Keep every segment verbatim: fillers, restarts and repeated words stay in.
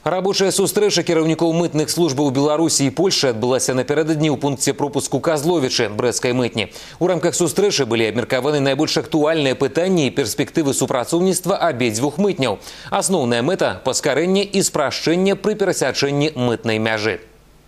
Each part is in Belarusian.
Рабочая сустрэча кіраўнікоў мытных службаў Беларусі і Польши адбылася напярэдадні ў пункце пропуску Казловічы брэсцкай мытні. У рамках сустрэчы былі абмеркаваны найбольш актуальныя пытанні і перспектывы супрацоўніцтва абедзвюх мытняў. Асноўная мэта – паскарэнне і спрашчэнне пры перасячэнні мытнай мяжы.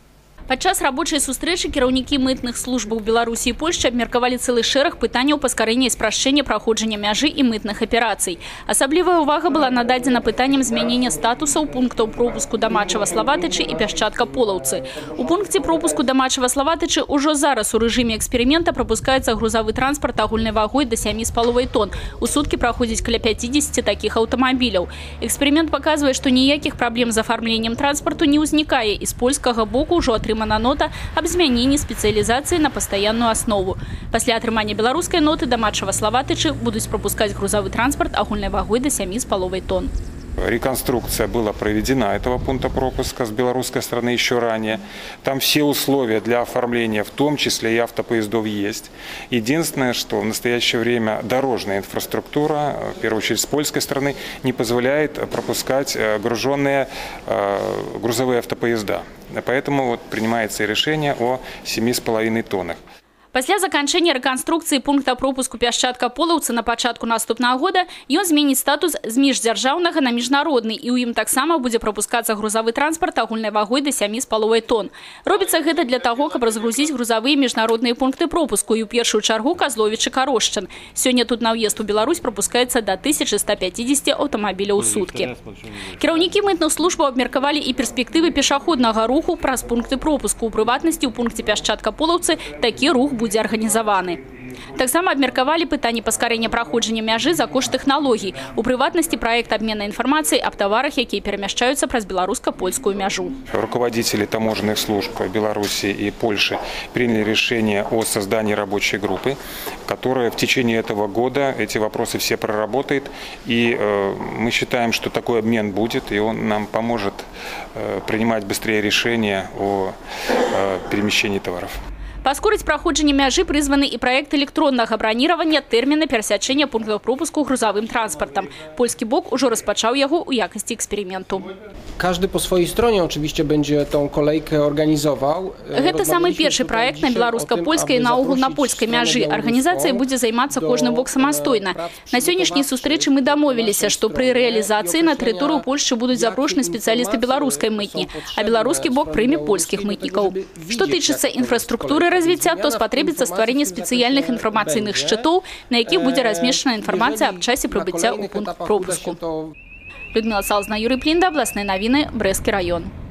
Падчас рабочай сустрэчы кіраўнікі мытных службаў Беларусі і Польши абмеркавалі цэлы шэраг пытанняў паскарэння і спрашчэння праходжання мяжы і мытных аперацый. Асаблівая ўвага была нададзена пытанням змянення статусаў пунктаў пропуску да Мачава-Славатычы і Пясчатка-Полаўцы. У пункце пропуску да Мачава-Славатычы ўжо зараз у рэжыме эксперымента прапускаецца грузавы транспарт агульнай вагой да сямі з паловай тонн. У суткі праходзіць каля пяцідзесяці такіх аўтамабіляў. Эксперымент паказвае, што ніякіх праблем з афармленнем транспарту не ўзнікае, і з польскага боку ўжо атрымана нота аб змяненні спецыялізацыі на пастаянную аснову. Пасля атрымання беларускай ноты да Мачава-Славатычы будуць пропускаць грузавы транспарт агульнай вагой до семи с половой тонн. Реконструкция была проведена этого пункта пропуска с белорусской стороны еще ранее. Там все условия для оформления, в том числе и автопоездов, есть. Единственное, что в настоящее время дорожная инфраструктура, в первую очередь с польской стороны, не позволяет пропускать груженные грузовые автопоезда. Поэтому вот принимается решение о семи с половиной тоннах. Пасля заканчэння рэканструкцыі пункта пропуску Пясчатка-Полаўцы на пачатку наступнага года ён зменіць статус з міждзяржаўнага на міжнародны, і ў ім таксама будзе пропускацца грузавы транспарт агульнай вагой да сямі з паловай тонн. Робіцца гэта для таго, каб разгрузіць грузавыя міжнародныя пункты пропуску, і ў першую чаргу Казловічы-Карошчын. Сёння тут на ўезд у Беларусь пропускаецца да тысячы ста пяцідзесяці аўтамабіляў у суткі. Кіраўнікі мытных службаў абмеркавалі і перспектывы пешаходнага руху праз пункты пропуску. У прыватнасці ў пункце Пясчатка-Полаўцы такі рух будзе арганізаваны. Таксама абмеркавалі пытанні паскарэння праходжання мяжы за кошт тэхналогій. У прыватнасці праект абмена інфармацыяй аб таварах, якія перамяшчаюцца праз беларуска-польскую мяжу. Руководители таможенных служб Беларуси и Польши приняли решение о создании рабочей группы, которая в течение этого года эти вопросы все проработает. И э, мы считаем, что такой обмен будет, и он нам поможет э, принимать быстрее решения о э, перемещении товаров. Паскорыць праходжанне мяжы прызваны і праект электроннага браніравання тэрміна перасячэння пунктаў пропуску грузавым транспартам. Польскі бок ужо распачаў яго ў якасці эксперыменту. Każdy po swojej stronie oczywiście będzie tą kolejkę organizował. Гэта самы першы праект на беларуска-польскай і наогул на польскай мяжы. Арганізацыя будзе займацца кожны бок самастойна. На сённяшняй сустрэчы мы дамовіліся, што пры рэалізацыі на тэрыторыю Польшчы будуць запрошаны спецыялісты беларускай мытні, а беларускі бок прыме польскіх мытнікаў. Што тычыцца інфраструктуры развіцця, то спатрэбіцца стварэнне спецыяльных інфармацыйных шчытоў, на якіх будзе размешчана інфармацыя аб часе прыбыцця ў пункт пропуску. Людмила Салзна, Юрий Плинда, областные новины, Брестский район.